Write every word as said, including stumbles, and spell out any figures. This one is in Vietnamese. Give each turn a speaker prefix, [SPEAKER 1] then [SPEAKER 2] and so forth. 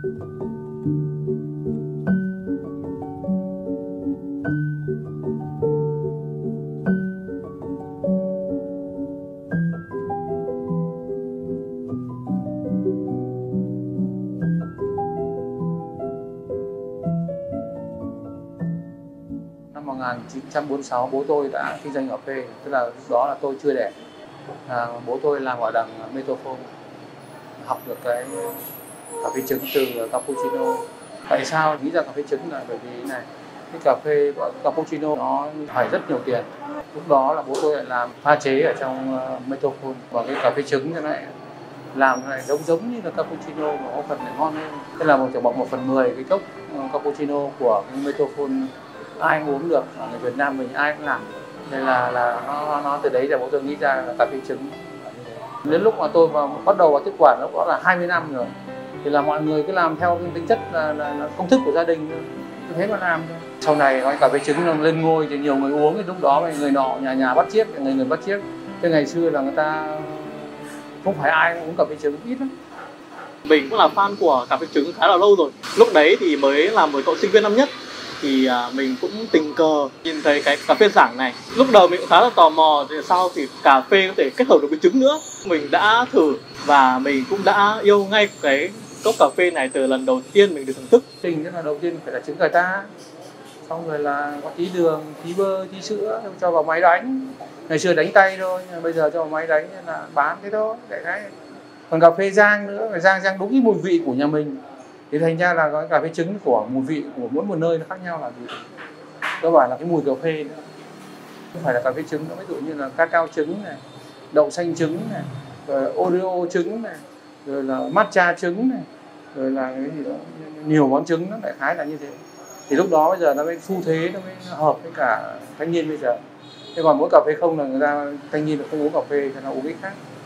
[SPEAKER 1] Năm một nghìn chín trăm bốn mươi sáu bố tôi đã kinh doanh cà phê, tức là lúc đó là tôi chưa đẻ. À, bố tôi làm ở đằng Metophone, học được cái cà phê trứng từ cappuccino. Tại sao nghĩ ra cà phê trứng là bởi vì này, cái cà phê cappuccino nó phải rất nhiều tiền. Lúc đó là bố tôi lại làm pha chế ở trong Metophone, và cái cà phê trứng như này làm này giống giống như là cappuccino mà có phần lại ngon hơn. Thế là một chỉ bằng một phần mười cái cốc cappuccino của cái Metophone ai cũng uống được, ở người Việt Nam mình ai cũng làm. Nên là là nó, nó từ đấy là bố tôi nghĩ ra là cà phê trứng. Đến lúc mà tôi vào bắt đầu vào tiếp quản lúc đó là hai mươi năm rồi, thì là mọi người cứ làm theo tính chất là, là, là công thức của gia đình, cứ thế mà làm thôi. Sau này nói cà phê trứng lên ngôi thì nhiều người uống, thì lúc đó người nọ nhà nhà bắt chiếc, người người bắt chiếc. Thế ngày xưa là người ta không phải ai cũng uống cà phê trứng, ít lắm.
[SPEAKER 2] Mình cũng là fan của cà phê trứng khá là lâu rồi. Lúc đấy thì mới là một cậu sinh viên năm nhất, thì mình cũng tình cờ nhìn thấy cái cà phê Giảng này. Lúc đầu mình cũng khá là tò mò, thì sau thì cà phê có thể kết hợp được với trứng nữa. Mình đã thử và mình cũng đã yêu ngay cái cốc cà phê này từ lần đầu tiên mình được thưởng thức.
[SPEAKER 1] Trình rất là đầu tiên phải là trứng gà ta, xong rồi là có tí đường, tí bơ, tí sữa, cho vào máy đánh. Ngày xưa đánh tay thôi, bây giờ cho vào máy đánh là bán thế thôi, đại khái. Còn cà phê rang nữa, phải rang rang đúng cái mùi vị của nhà mình. Thì thành ra là cái cà phê trứng của mùi vị của mỗi một nơi nó khác nhau là gì? Cơ bản là cái mùi cà phê nữa. Không phải là cà phê trứng nữa, ví dụ như là cacao trứng này, đậu xanh trứng này, rồi Oreo trứng này, rồi là matcha trứng này, rồi là cái gì đó, nhiều món trứng nó đại khái là như thế. Thì lúc đó bây giờ nó mới xu thế, nó mới hợp với cả thanh niên bây giờ. Thế còn mỗi cà phê không là người ta thanh niên là không uống cà phê, thì nó uống cái khác.